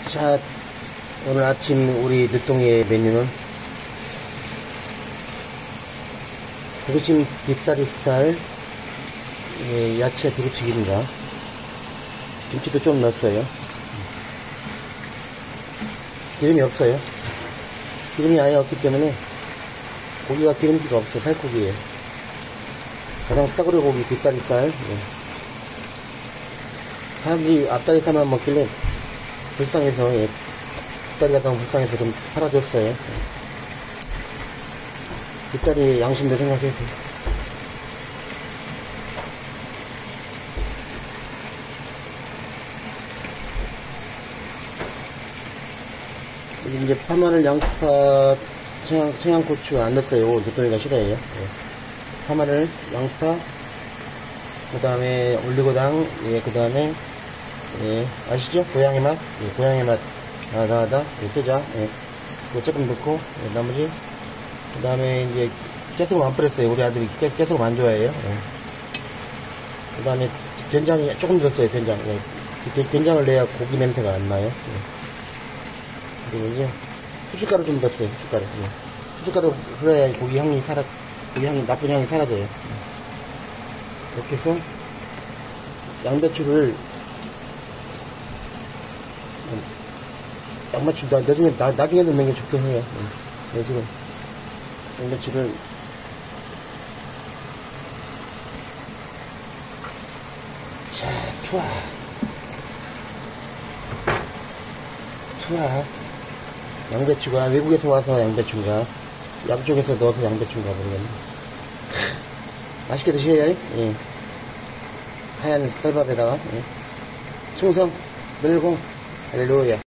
자, 오늘 아침 우리 늦동이의 메뉴는 두부찜 뒷다리살, 야채 두부치기입니다. 김치도 좀 넣었어요. 기름이 없어요. 기름이 아예 없기 때문에 고기가 기름기가 없어요. 살코기예요. 가장 싸구려 고기 뒷다리살. 사람들이 앞다리살만 먹길래 불쌍해서, 뒷다리가 너무 불쌍해서 좀 팔아줬어요. 뒷다리 양심도 생각해서. 여기 이제 파마늘, 양파, 청양고추 안 넣었어요. 늦동이가 싫어해요. 파마늘, 양파, 그 다음에 올리고당, 그 다음에 아시죠? 고양이 맛? 고양이 맛 하나, 세자, 그거 조금 넣고, 나머지, 그 다음에 이제 깨소금 안 뿌렸어요. 우리 아들이 깨소금 안 좋아해요. 그 다음에 된장이 조금 들었어요. 된장. 된장을 내야 고기 냄새가 안 나요. 그리고 이제 후춧가루 좀 넣었어요. 후춧가루. 후춧가루 그래야 고기 향이 나쁜 향이 사라져요. 이렇게 해서 양배추를 나중에 넣는 게 좋긴 해요. 지금 양배추를 자, 투하. 양배추가 외국에서 와서 양배추인가 양쪽에서 넣어서 양배추인가 모르겠네. 맛있게 드셔요. 하얀 쌀밥에다가 충성, 늘공, 할렐루야.